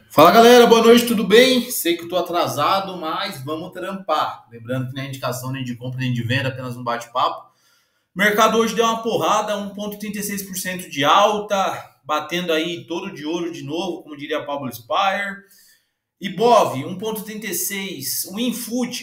Fala galera, boa noite, tudo bem? Sei que eu tô atrasado, mas vamos trampar. Lembrando que não é indicação nem de compra nem de venda, apenas um bate-papo. O mercado hoje deu uma porrada, 1,36% de alta, batendo aí touro de ouro de novo, como diria Pablo Spire. Ibov, 1,36, o Infood,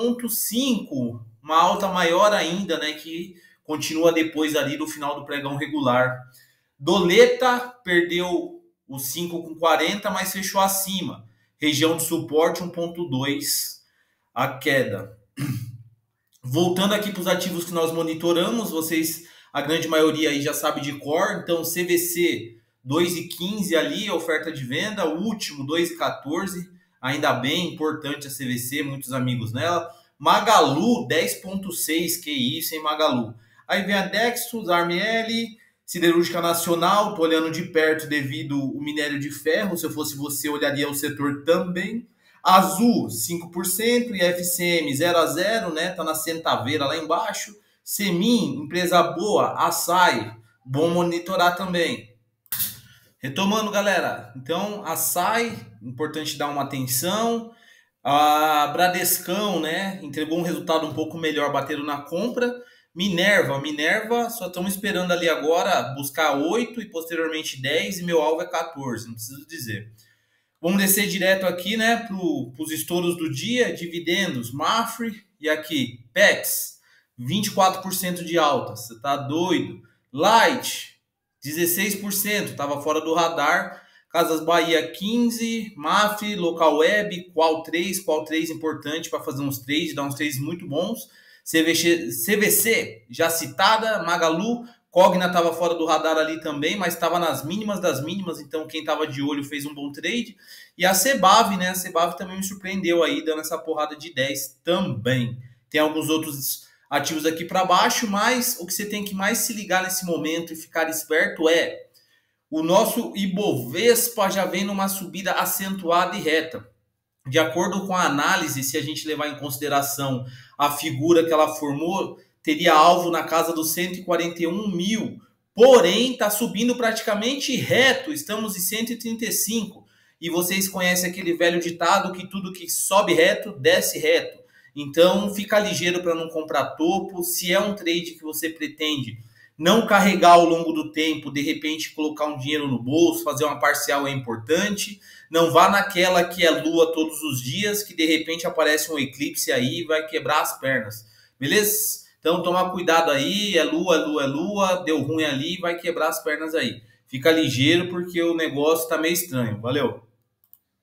1,5, uma alta maior ainda, né, que continua depois ali do final do pregão regular. Doleta perdeu o 5,40, mas fechou acima. Região de suporte 1,2 a queda. Voltando aqui para os ativos que nós monitoramos, vocês, a grande maioria aí já sabe de cor. Então, CVC 2,15 ali, oferta de venda. O último 2,14, ainda bem, importante a CVC, muitos amigos nela. Magalu 10,6, que isso, hein, Magalu. Aí vem a Dextros, Armel, Siderúrgica Nacional, tô olhando de perto devido ao minério de ferro. Se eu fosse você, olharia o setor também. Azul, 5%, e FCM 0 a 0, né? Tá na centaveira lá embaixo. Semin, empresa boa, Açaí, bom monitorar também. Retomando, galera. Então, Açaí, importante dar uma atenção. A Bradescão, né? Entregou um resultado um pouco melhor, bateram na compra. Minerva, só estamos esperando ali agora buscar 8 e posteriormente 10 e meu alvo é 14, não preciso dizer. Vamos descer direto aqui, né, para os estouros do dia, dividendos, Mafre e aqui, PEX, 24% de alta, você tá doido. Light, 16%, estava fora do radar. Casas Bahia 15, Mafre, Local Web, Qual 3 importante para fazer uns trades, dar uns trades muito bons. CVC, já citada, Magalu, Cogna estava fora do radar ali também, mas estava nas mínimas das mínimas, então quem estava de olho fez um bom trade. E a Cebav, né? A Cebav também me surpreendeu aí, dando essa porrada de 10 também. Tem alguns outros ativos aqui para baixo, mas o que você tem que mais se ligar nesse momento e ficar esperto é o nosso Ibovespa já vem numa subida acentuada e reta. De acordo com a análise, se a gente levar em consideração a figura que ela formou, teria alvo na casa dos 141 mil. Porém, está subindo praticamente reto, estamos em 135. E vocês conhecem aquele velho ditado que tudo que sobe reto, desce reto. Então, fica ligeiro para não comprar topo. Se é um trade que você pretende não carregar ao longo do tempo, de repente colocar um dinheiro no bolso, fazer uma parcial é importante. Não vá naquela que é lua todos os dias, que de repente aparece um eclipse aí e vai quebrar as pernas. Beleza? Então tomar cuidado aí, é lua, deu ruim ali, vai quebrar as pernas aí. Fica ligeiro porque o negócio tá meio estranho. Valeu!